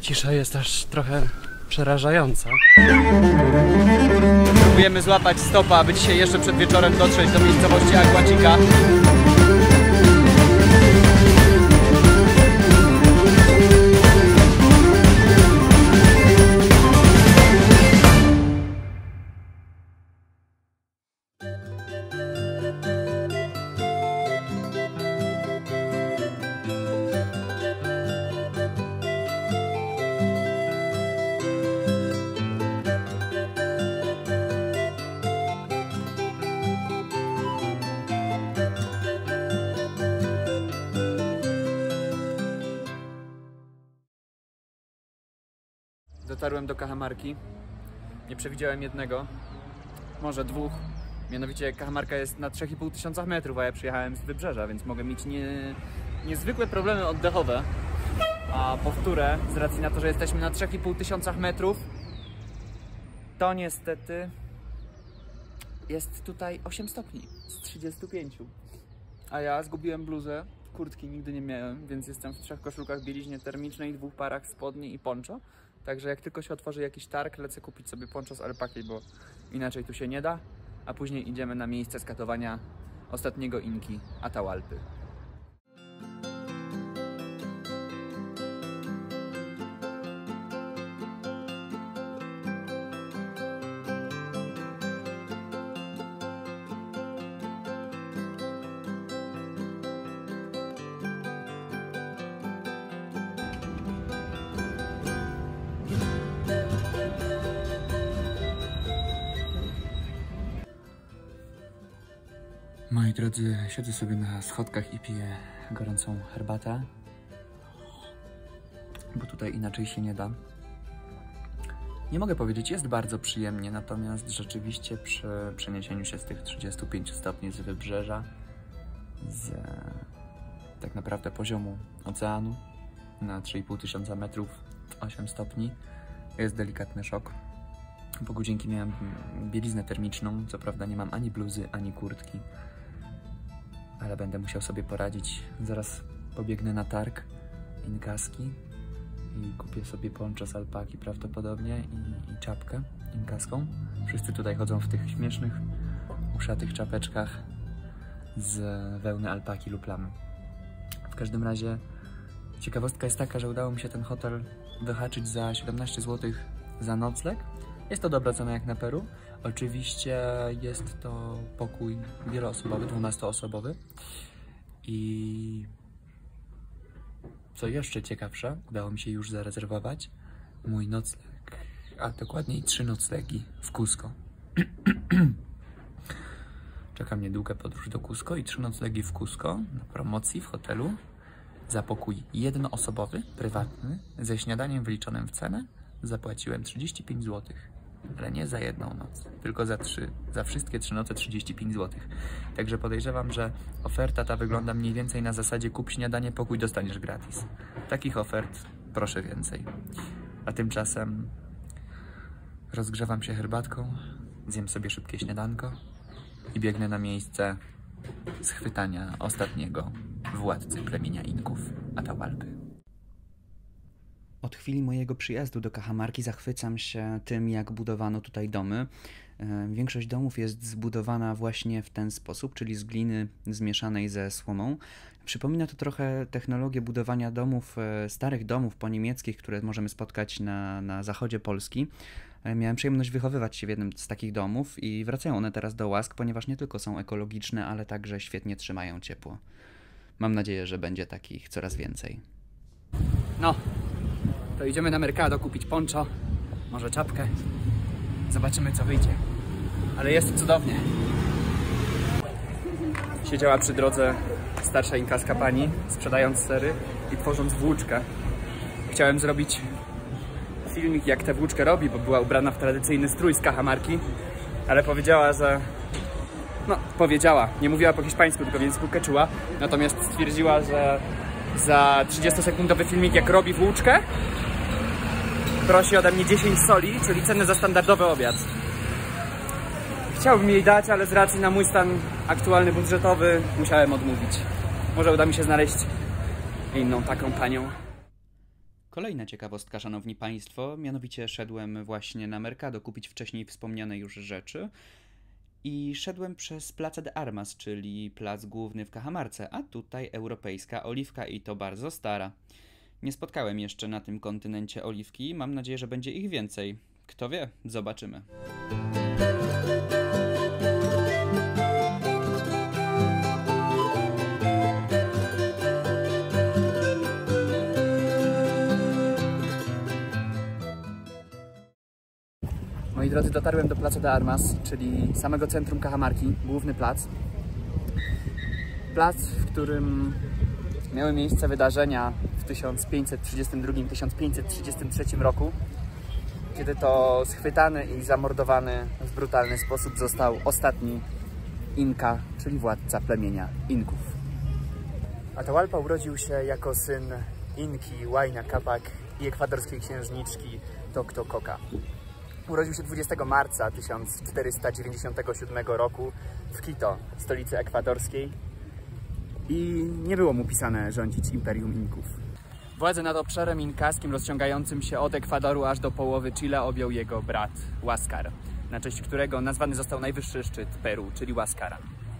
cisza jest aż trochę przerażająca. Próbujemy złapać stopa, aby dzisiaj jeszcze przed wieczorem dotrzeć do miejscowości Agua Chica. Dotarłem do Cajamarki. Nie przewidziałem jednego, może dwóch. Mianowicie Cajamarka jest na 3500 metrów, a ja przyjechałem z wybrzeża, więc mogę mieć niezwykłe problemy oddechowe. A powtórę, z racji na to, że jesteśmy na 3500 metrów, to niestety jest tutaj 8 stopni z 35. A ja zgubiłem bluzę, kurtki nigdy nie miałem, więc jestem w 3 koszulkach, bieliźnie termicznej, 2 parach spodni i poncho. Także jak tylko się otworzy jakiś targ, lecę kupić sobie poncho z alpaki, bo inaczej tu się nie da. A później idziemy na miejsce skatowania ostatniego Inki, Atahualpy. Moi drodzy, siedzę sobie na schodkach i piję gorącą herbatę, bo tutaj inaczej się nie da. Nie mogę powiedzieć, jest bardzo przyjemnie, natomiast rzeczywiście przy przeniesieniu się z tych 35 stopni z wybrzeża, z tak naprawdę poziomu oceanu na 3500 metrów, 8 stopni, jest delikatny szok. Po godzinki miałem bieliznę termiczną, co prawda nie mam ani bluzy, ani kurtki, ale będę musiał sobie poradzić. Zaraz pobiegnę na targ inkaski i kupię sobie poncho z alpaki prawdopodobnie i czapkę inkaską. Wszyscy tutaj chodzą w tych śmiesznych, uszatych czapeczkach z wełny alpaki lub lamy. W każdym razie ciekawostka jest taka, że udało mi się ten hotel wyhaczyć za 17 zł za nocleg. Jest to dobra cena jak na Peru. Oczywiście jest to pokój wieloosobowy, 12-osobowy. I co jeszcze ciekawsze, udało mi się już zarezerwować mój nocleg, a dokładniej 3 noclegi w Cusco. Czeka mnie długa podróż do Cusco i 3 noclegi w Cusco na promocji w hotelu za pokój jednoosobowy, prywatny, ze śniadaniem wyliczonym w cenę. Zapłaciłem 35 zł. Ale nie za jedną noc, tylko za wszystkie 3 noce 35 zł. Także podejrzewam, że oferta ta wygląda mniej więcej na zasadzie kup śniadanie, pokój dostaniesz gratis. Takich ofert proszę więcej. A tymczasem rozgrzewam się herbatką, zjem sobie szybkie śniadanko i biegnę na miejsce schwytania ostatniego władcy plemienia Inków, Atahualpy. Od chwili mojego przyjazdu do Cajamarki zachwycam się tym, jak budowano tutaj domy. Większość domów jest zbudowana właśnie w ten sposób, czyli z gliny zmieszanej ze słomą. Przypomina to trochę technologię budowania domów, starych domów poniemieckich, które możemy spotkać na zachodzie Polski. Miałem przyjemność wychowywać się w jednym z takich domów i wracają one teraz do łask, ponieważ nie tylko są ekologiczne, ale także świetnie trzymają ciepło. Mam nadzieję, że będzie takich coraz więcej. No, to idziemy na Mercado kupić poncho, może czapkę. Zobaczymy, co wyjdzie. Ale jest cudownie. Siedziała przy drodze starsza inkaska pani, sprzedając sery i tworząc włóczkę. Chciałem zrobić filmik, jak tę włóczkę robi, bo była ubrana w tradycyjny strój z Cajamarki, ale powiedziała, że... No, powiedziała. Nie mówiła po hiszpańsku, tylko w języku quechua. Natomiast stwierdziła, że za 30-sekundowy filmik, jak robi włóczkę, prosi ode mnie 10 soli, czyli cenę za standardowy obiad. Chciałbym jej dać, ale z racji na mój stan aktualny budżetowy musiałem odmówić. Może uda mi się znaleźć inną taką panią. Kolejna ciekawostka, szanowni państwo, mianowicie szedłem właśnie na Mercado kupić wcześniej wspomniane już rzeczy i szedłem przez Plaza de Armas, czyli plac główny w Cajamarce, a tutaj europejska oliwka i to bardzo stara. Nie spotkałem jeszcze na tym kontynencie oliwki, mam nadzieję, że będzie ich więcej. Kto wie, zobaczymy. Moi drodzy, dotarłem do Plaza de Armas, czyli samego centrum Cajamarki, główny plac. Plac, w którym miały miejsce wydarzenia w 1532-1533 roku, kiedy to schwytany i zamordowany w brutalny sposób został ostatni Inka, czyli władca plemienia Inków. Atahualpa urodził się jako syn Inki Huayna Capac i ekwadorskiej księżniczki Toctococa. Urodził się 20 marca 1497 roku w Quito, stolicy ekwadorskiej, i nie było mu pisane rządzić Imperium Inków. Władzę nad obszarem inkaskim rozciągającym się od Ekwadoru aż do połowy Chile objął jego brat Huáscar, na cześć którego nazwany został najwyższy szczyt Peru, czyli Huáscara.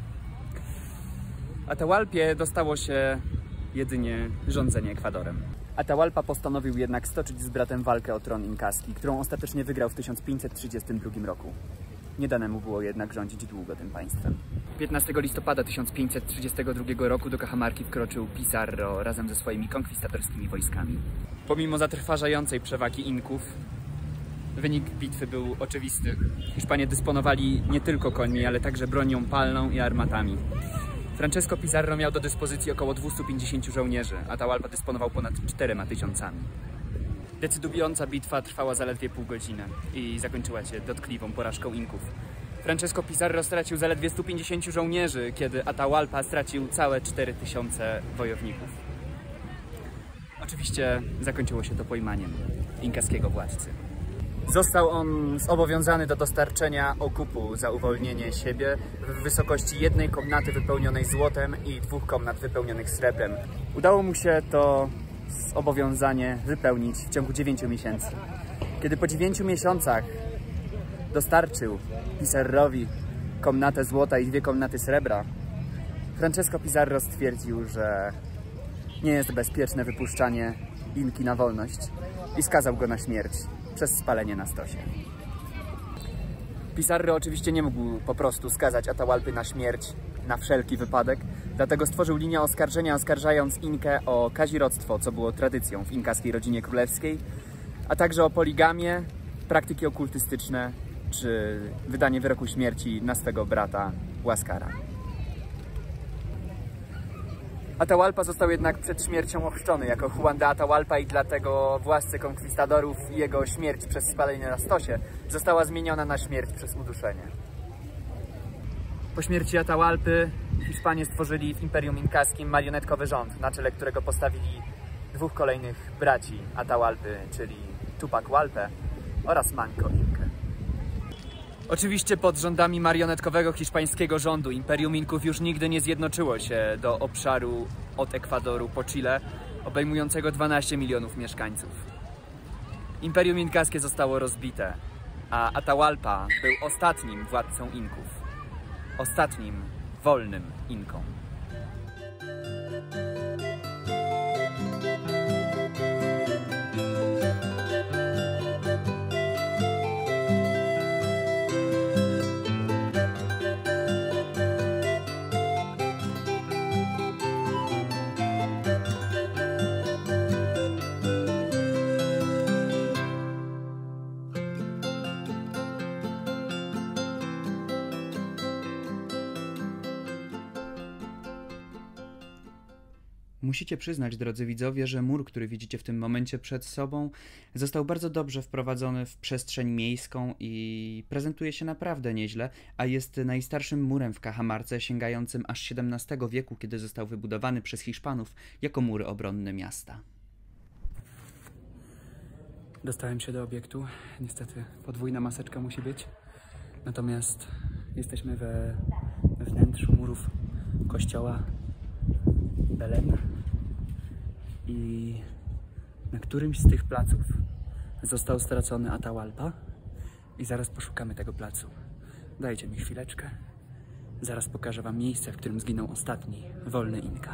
Atahualpie dostało się jedynie rządzenie Ekwadorem. Atahualpa postanowił jednak stoczyć z bratem walkę o tron inkaski, którą ostatecznie wygrał w 1532 roku. Nie dane mu było jednak rządzić długo tym państwem. 15 listopada 1532 roku do Cajamarki wkroczył Pizarro razem ze swoimi konkwistatorskimi wojskami. Pomimo zatrważającej przewagi Inków, wynik bitwy był oczywisty. Hiszpanie dysponowali nie tylko końmi, ale także bronią palną i armatami. Francesco Pizarro miał do dyspozycji około 250 żołnierzy, a Atahualpa dysponował ponad 4000. Decydująca bitwa trwała zaledwie pół godziny i zakończyła się dotkliwą porażką Inków. Francesco Pizarro stracił zaledwie 150 żołnierzy, kiedy Atahualpa stracił całe 4000 wojowników. Oczywiście zakończyło się to pojmaniem inkaskiego władcy. Został on zobowiązany do dostarczenia okupu za uwolnienie siebie w wysokości 1 komnaty wypełnionej złotem i 2 komnat wypełnionych srebrem. Udało mu się to zobowiązanie wypełnić w ciągu 9 miesięcy. Kiedy po 9 miesiącach dostarczył Pizarrowi komnatę złota i 2 komnaty srebra, Francesco Pizarro stwierdził, że nie jest bezpieczne wypuszczanie Inki na wolność i skazał go na śmierć przez spalenie na stosie. Pizarro oczywiście nie mógł po prostu skazać Atahualpy na śmierć na wszelki wypadek, dlatego stworzył linię oskarżenia, oskarżając Inkę o kazirodztwo, co było tradycją w inkaskiej rodzinie królewskiej, a także o poligamię, praktyki okultystyczne czy wydanie wyroku śmierci na swego brata Huáscara. Atahualpa został jednak przed śmiercią ochrzczony jako Juan de Atahualpa i dlatego władcy konkwistadorów i jego śmierć przez spalenie na stosie została zmieniona na śmierć przez uduszenie. Po śmierci Atahualpy Hiszpanie stworzyli w Imperium Inkaskim marionetkowy rząd, na czele którego postawili 2 kolejnych braci Atahualpy, czyli Tupac Hualpę oraz Manco Inkę. Oczywiście pod rządami marionetkowego hiszpańskiego rządu Imperium Inków już nigdy nie zjednoczyło się do obszaru od Ekwadoru po Chile, obejmującego 12 milionów mieszkańców. Imperium Inkaskie zostało rozbite, a Atahualpa był ostatnim władcą Inków. Ostatnim wolnym Inką. Musicie przyznać, drodzy widzowie, że mur, który widzicie w tym momencie przed sobą, został bardzo dobrze wprowadzony w przestrzeń miejską i prezentuje się naprawdę nieźle, a jest najstarszym murem w Cajamarce, sięgającym aż XVII wieku, kiedy został wybudowany przez Hiszpanów jako mury obronne miasta. Dostałem się do obiektu. Niestety podwójna maseczka musi być. Natomiast jesteśmy we wnętrzu murów kościoła Belén i Na którymś z tych placów został stracony Atahualpa i zaraz poszukamy tego placu. Dajcie mi chwileczkę. Zaraz pokażę wam miejsce, w którym zginął ostatni wolny Inka.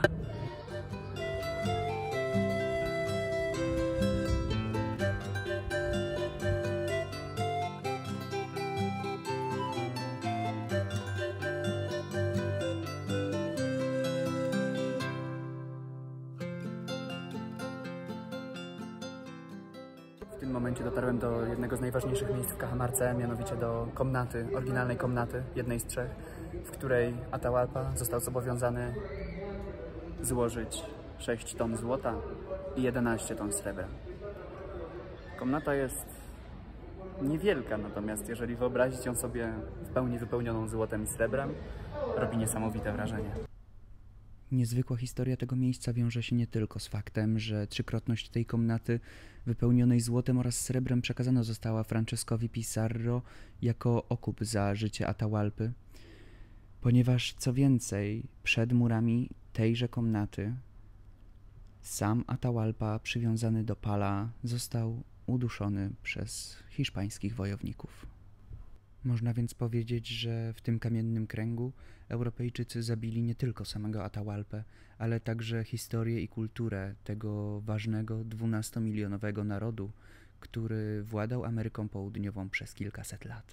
W tym momencie dotarłem do jednego z najważniejszych miejsc w Cajamarce, mianowicie do komnaty, oryginalnej komnaty, jednej z trzech, w której Atahualpa został zobowiązany złożyć 6 ton złota i 11 ton srebra. Komnata jest niewielka, natomiast jeżeli wyobrazić ją sobie w pełni wypełnioną złotem i srebrem, robi niesamowite wrażenie. Niezwykła historia tego miejsca wiąże się nie tylko z faktem, że trzykrotność tej komnaty wypełnionej złotem oraz srebrem przekazana została Francescowi Pizarro jako okup za życie Atahualpy, ponieważ co więcej, przed murami tejże komnaty sam Atahualpa przywiązany do pala został uduszony przez hiszpańskich wojowników. Można więc powiedzieć, że w tym kamiennym kręgu Europejczycy zabili nie tylko samego Atahualpę, ale także historię i kulturę tego ważnego 12-milionowego narodu, który władał Ameryką Południową przez kilkaset lat.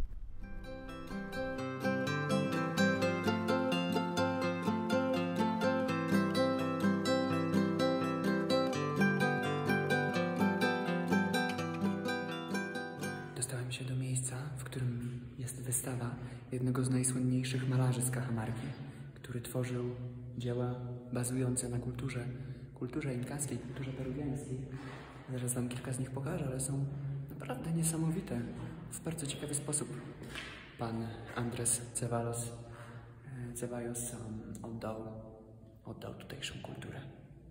Dostałem się do miejsca, w którym jest wystawa jednego z najsłynniejszych malarzy z Cajamarki, który tworzył dzieła bazujące na kulturze inkaskiej, kulturze peruwiańskiej. Zaraz wam kilka z nich pokażę, ale są naprawdę niesamowite w bardzo ciekawy sposób. Pan Andrés Ceballos oddał tutejszą kulturę.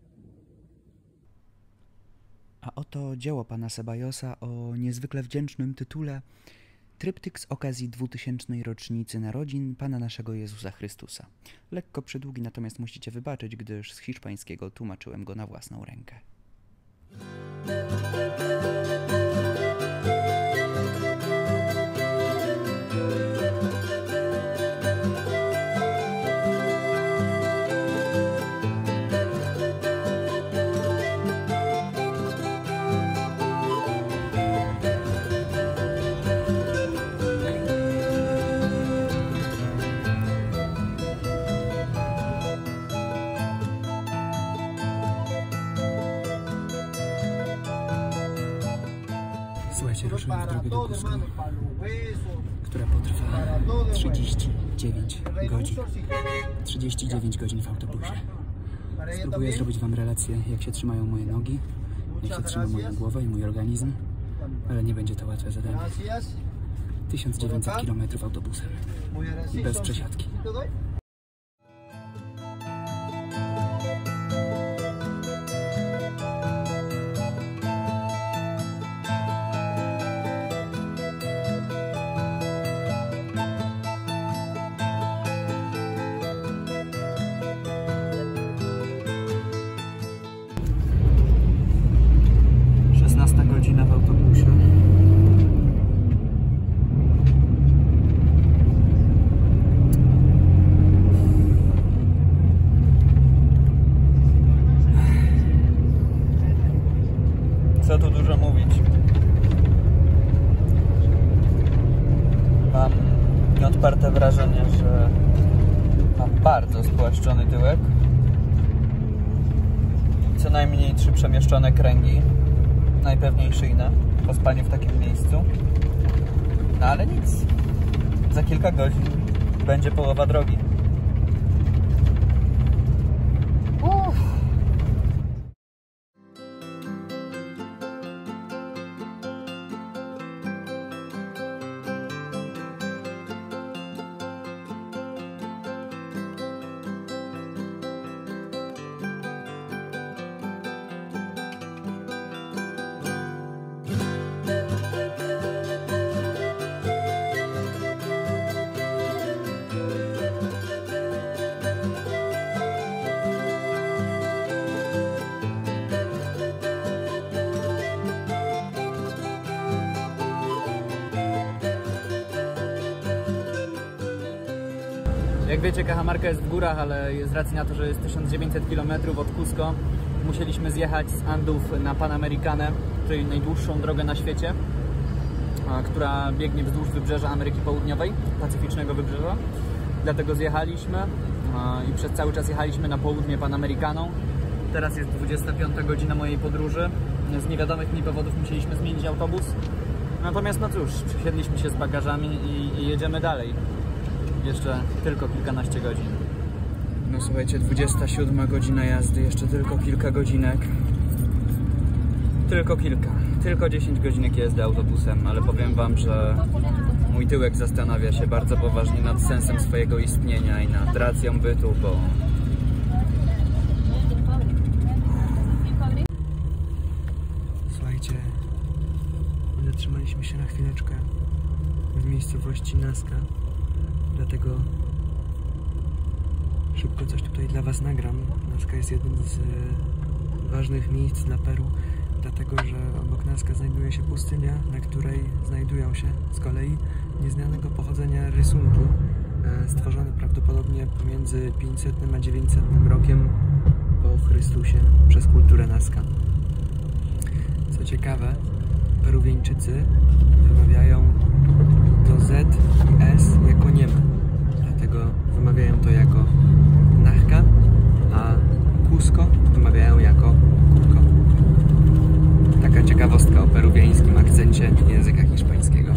A oto dzieło pana Ceballosa o niezwykle wdzięcznym tytule Tryptyk z okazji 2000. rocznicy narodzin Pana naszego Jezusa Chrystusa. Lekko przydługi, natomiast musicie wybaczyć, gdyż z hiszpańskiego tłumaczyłem go na własną rękę. Słuchajcie, ruszyłem w drogę do Cusco, która potrwa 39 godzin. 39 godzin w autobusie. Spróbuję zrobić wam relację, jak się trzymają moje nogi, jak się trzyma moja głowa i mój organizm, ale nie będzie to łatwe zadanie. 1900 km autobusem, bez przesiadki. 16 godzina w autobusie. Co tu dużo mówić. Mam nieodparte wrażenie, że mam bardzo spłaszczony tyłek. Co najmniej 3 przemieszczone kręgi. Najpewniej szyjne po spaniu w takim miejscu. No ale nic. Za kilka godzin będzie połowa drogi. Jak wiecie, Cajamarca jest w górach, ale z racji na to, że jest 1900 km od Cusco, musieliśmy zjechać z Andów na Panamericanę, czyli najdłuższą drogę na świecie, która biegnie wzdłuż wybrzeża Ameryki Południowej, Pacyficznego Wybrzeża. Dlatego zjechaliśmy i przez cały czas jechaliśmy na południe Panamericaną. Teraz jest 25 godzina mojej podróży. Z niewiadomych mi powodów musieliśmy zmienić autobus. Natomiast no cóż, przesiedliśmy się z bagażami i jedziemy dalej. Jeszcze tylko kilkanaście godzin. No słuchajcie, 27 godzina jazdy, jeszcze tylko kilka godzinek. Tylko kilka. Tylko 10 godzinek jazdy autobusem, ale powiem wam, że mój tyłek zastanawia się bardzo poważnie nad sensem swojego istnienia i nad racją bytu, bo... Słuchajcie, zatrzymaliśmy się na chwileczkę w miejscowości Nazca, dlatego szybko coś tutaj dla was nagram. Nazca jest jednym z ważnych miejsc dla Peru, dlatego że obok Nazca znajduje się pustynia, na której znajdują się z kolei nieznanego pochodzenia rysunki stworzone prawdopodobnie pomiędzy 500 a 900 rokiem po Chrystusie przez kulturę Nazca. Co ciekawe, Peruwieńczycy wymawiają to Z i S jako nieme, dlatego wymawiają to jako Nazca, a Cusco wymawiają jako Cusco. Taka ciekawostka o peruwiańskim akcencie języka hiszpańskiego.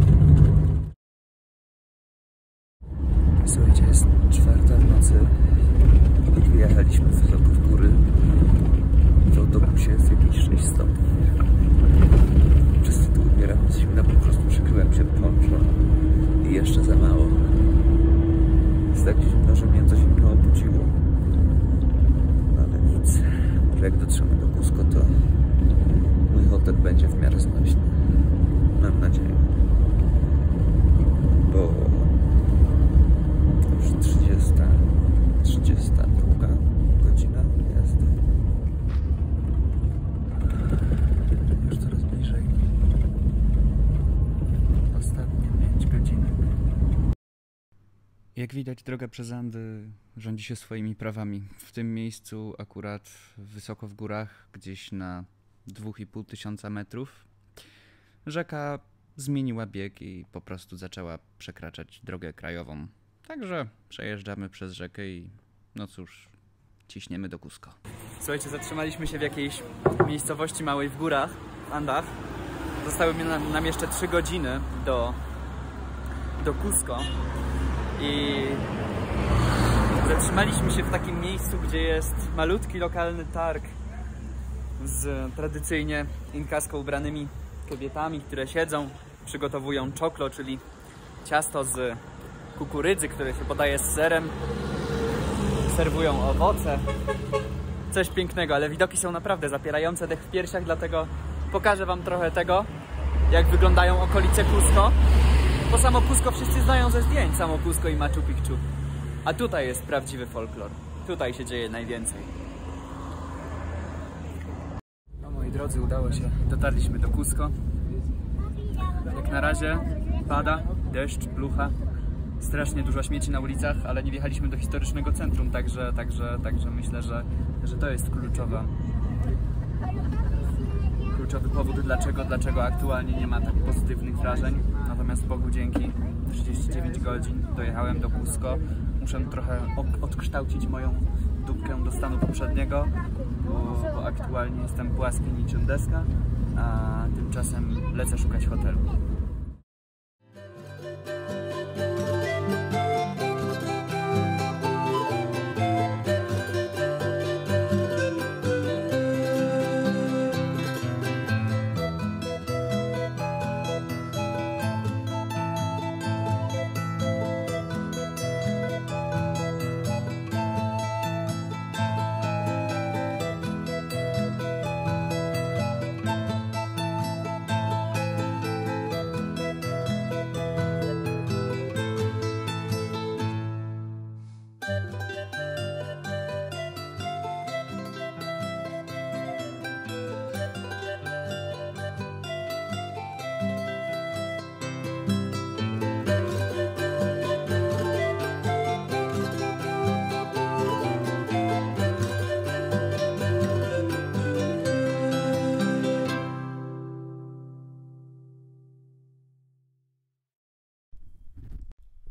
Słuchajcie, jest 4 w nocy i wyjechaliśmy wysoko w góry. W autobusie jest jakieś 6 stopni. Wszyscy tu umieramy z zimna, po prostu przykryłem się poncho i jeszcze za mało. Jest tak zimno, że mnie to zimno obudziło. Ale nic. Że jak dotrzemy do Cusco, to mój hotel będzie w miarę znośny. Mam nadzieję. Bo już 32 godzina jazdy. Już coraz bliżej. Ostatnie 5 godzin. Jak widać, droga przez Andy rządzi się swoimi prawami. W tym miejscu akurat wysoko w górach, gdzieś na 2500 metrów, rzeka zmieniła bieg i po prostu zaczęła przekraczać drogę krajową. Także przejeżdżamy przez rzekę i no cóż, ciśniemy do Cusco. Słuchajcie, zatrzymaliśmy się w jakiejś miejscowości małej w górach, w Andach. Zostały nam jeszcze 3 godziny do Cusco i zatrzymaliśmy się w takim miejscu, gdzie jest malutki lokalny targ z tradycyjnie inkasko ubranymi kobietami, które siedzą, przygotowują choclo, czyli ciasto z kukurydzy, które się podaje z serem, serwują owoce. Coś pięknego, ale widoki są naprawdę zapierające dech w piersiach, dlatego pokażę wam trochę tego, jak wyglądają okolice Cusco. Bo samo Cusco wszyscy znają ze zdjęć, samo Cusco i Machu Picchu. A tutaj jest prawdziwy folklor. Tutaj się dzieje najwięcej. No moi drodzy, udało się. Dotarliśmy do Cusco. Jak na razie pada, deszcz, plucha. Strasznie dużo śmieci na ulicach, ale nie wjechaliśmy do historycznego centrum, także myślę, że to jest kluczowy powód, dlaczego aktualnie nie ma tak pozytywnych wrażeń. Natomiast Bogu dzięki, 39 godzin dojechałem do Cusco. Muszę trochę odkształcić moją dupkę do stanu poprzedniego, bo aktualnie jestem płaski niczym deska, a tymczasem lecę szukać hotelu.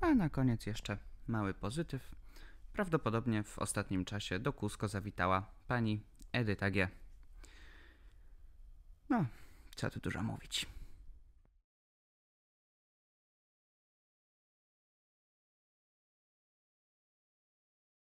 A na koniec jeszcze mały pozytyw. Prawdopodobnie w ostatnim czasie do Cusco zawitała pani Edyta G. No, co tu dużo mówić.